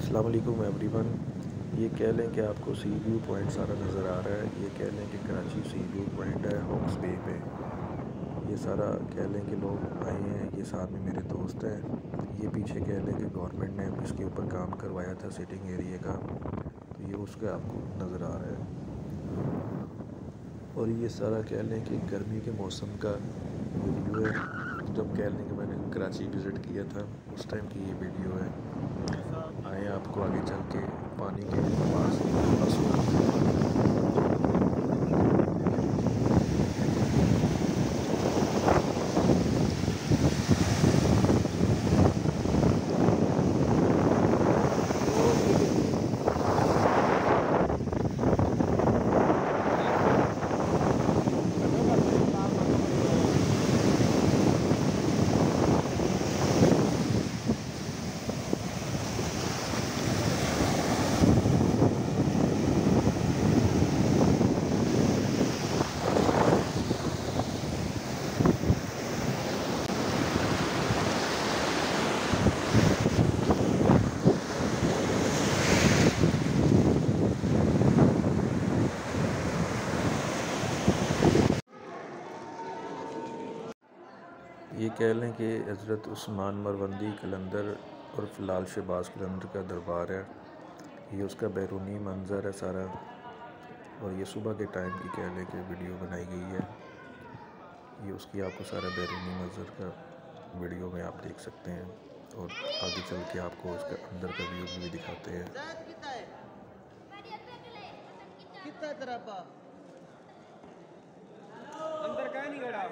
अस्सलाम वालेकुम एवरीवन। ये कह लें कि आपको सी व्यू पॉइंट सारा नज़र आ रहा है। ये कह लें कि कराची सी व्यू पॉइंट है हॉक्स बे पे। ये सारा कह लें कि लोग आए हैं, ये साथ में मेरे दोस्त हैं। ये पीछे कह लें कि गवर्नमेंट ने इसके ऊपर काम करवाया था सिटिंग एरिया का, तो ये उसका आपको नज़र आ रहा है। और ये सारा कह लें कि गर्मी के मौसम का वीडियो है, जब कह लें कि मैंने कराची विज़िट किया था उस टाइम की ये वीडियो है। आए आपको आगे चल के पानी के पास असूल दिखाते हैं। ये कह लें कि हज़रत उस्मान मरवंदी कलंदर और फ़िलहाल शहबाज कलंदर का दरबार है। ये उसका बैरूनी मंज़र है सारा, और ये सुबह के टाइम की कह लें कि वीडियो बनाई गई है। ये उसकी आपको सारा बैरूनी मंज़र का वीडियो में आप देख सकते हैं, और आगे चल के आपको इसका अंदर का व्यू भी दिखाते हैं। अंदर का नहीं गड़ा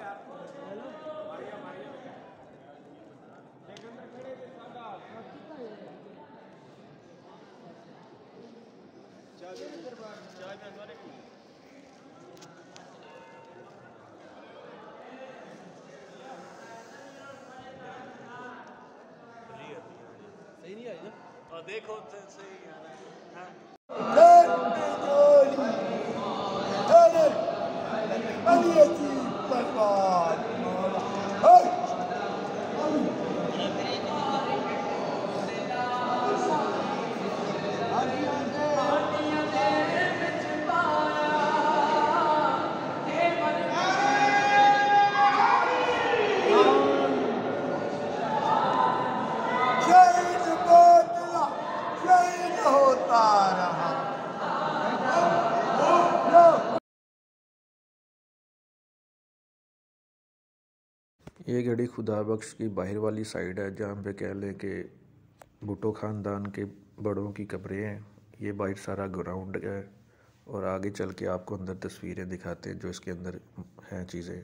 सही नहीं आई ना। और देखो सही होता रहा। ये गड़ी खुदा बख्श की बाहर वाली साइड है, जहाँ पे कह लें कि भुट्टो ख़ानदान के बड़ों की कब्रें हैं। ये बाहर सारा ग्राउंड है, और आगे चल के आपको अंदर तस्वीरें दिखाते हैं जो इसके अंदर हैं चीज़ें।